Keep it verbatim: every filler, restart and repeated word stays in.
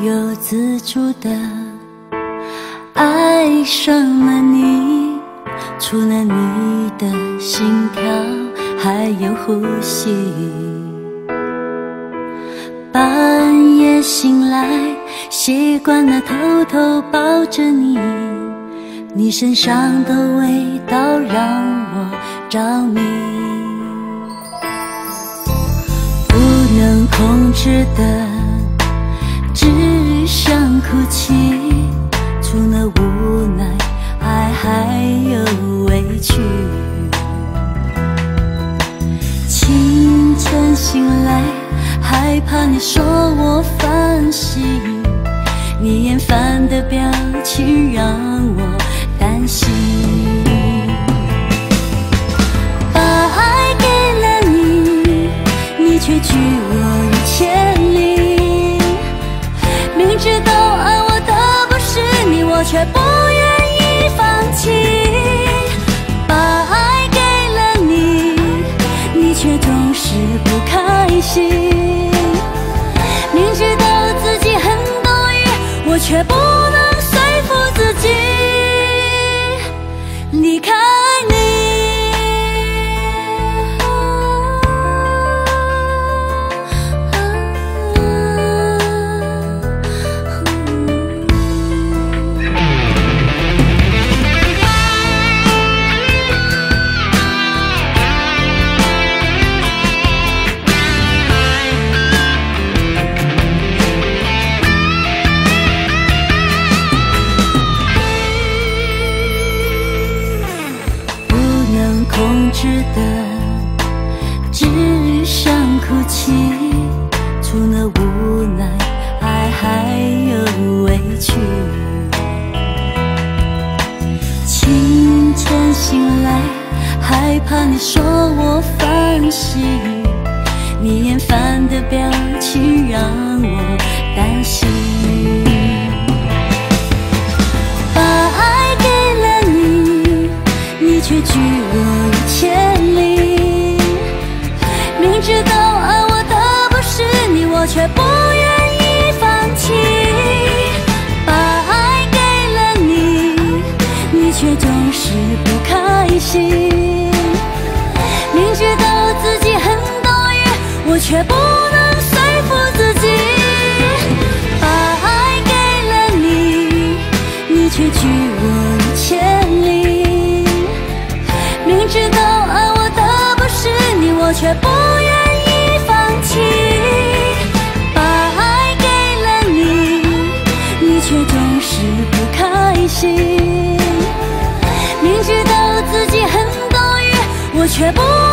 由自主的爱上了你，除了你的心跳还有呼吸。半夜醒来，习惯了偷偷抱着你，你身上的味道让我着迷，不能控制的只想哭泣，除了无奈爱还有委屈。清晨醒来，害怕你说我烦心，你厌烦的表情让我担心。把爱给了你，你却拒我于千里，明知道爱我的不是你，我却不愿意放弃。把爱给了你，你却总是不开心，明知道自己很多余，我却不能说服自己离开你。控制的只想哭泣，除了无奈爱还有委屈。清晨醒来，害怕你说我烦心，你厌烦的表情让我担心。把爱给了你，你却拒我于千里，明知道爱我的不是你，我却不愿意放弃。把爱给了你，你却总是不开心，明知道自己很多余，我却不能说服自己。把爱给了你，你却拒我于千里，明知道爱我的不是你，我却不愿意放弃。把爱给了你，你却总是不开心，明知道自己很多余，我却不